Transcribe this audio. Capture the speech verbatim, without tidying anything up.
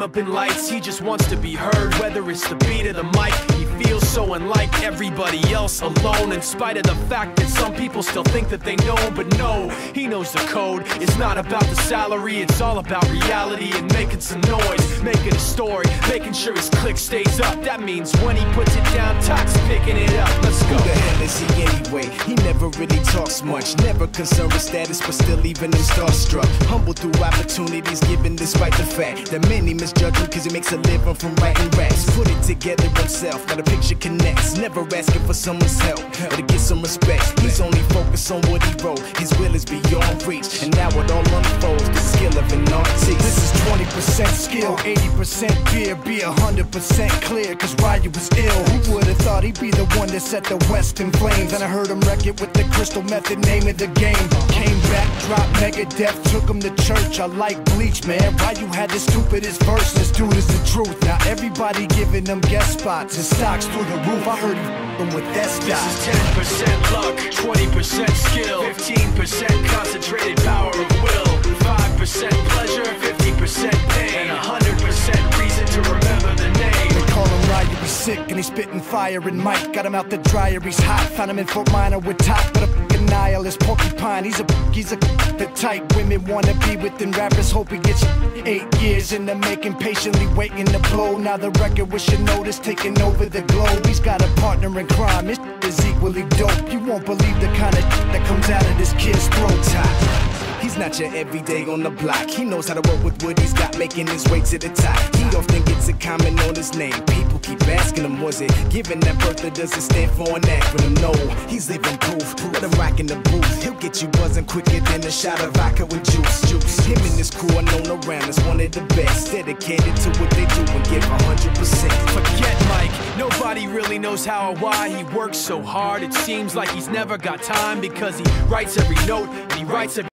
up in lights, he just wants to be heard. Whether it's the beat or the mic, he feels so unlike everybody else, alone. In spite of the fact that some people still think that they know, but no, he knows the code. It's not about the salary, it's all about reality and making some noise, making a story, making sure his click stays up. That means when he puts it down, Tox picking it up. Let's go. Who the hell is he anyway? He never really talks much, never concerned with status, but still leaving him starstruck. Humble through opportunities given despite the fact that many misjudge him cause he makes a living from writing raps. Put it together himself, now the picture connects. Never asking for someone's help, but to get some respect. He's only focused on what he wrote, his will is beyond reach. And now it all unfolds, the skill of an artist. This is twenty percent skill, eighty percent fear. Be one hundred percent clear, cause Ryu was ill. Who would've thought he'd be the one that set the West in flames? And I heard him wreck it with the Crystal Method, name of the game. Came back, dropped Megadeth, took him to church. I like Bleach, man. Ryu had the stupidest verse, this dude is the truth. Now everybody giving them guest spots and stocks through the roof. I heard he f***ing with that stock. This is ten percent luck, twenty percent skill, fifteen percent concentrated power of will, five percent pleasure, fifty percent pain, and one hundred percent reason to remember the name. They call him Ryu, he's sick and he's spitting fire. And Mike got him out the dryer, he's hot. Found him in Fort Minor with top, but a f***ing nihilist porcupine. He's a he's a the type women wanna be within. Rappers hope he gets eight years in the making, patiently waiting to blow. Now the record with your notice taking over the globe. He's got a partner in crime, his is equally dope. You won't believe the kind of that comes out of this kid's throat. Top. He's not your everyday on the block. He knows how to work with what he's got, making his way to the top. He often gets a comment on his name. People keep asking him, was it given that birth that doesn't stand for an acronym? No, he's living proof. Let him rock in the booth. He'll get you buzzing quicker than a shot of vodka with juice. Juice. Him and his crew are known around as one of the best, dedicated to what they do and give one hundred percent. Forget Mike, nobody really knows how or why he works so hard. It seems like he's never got time because he writes every note and he writes every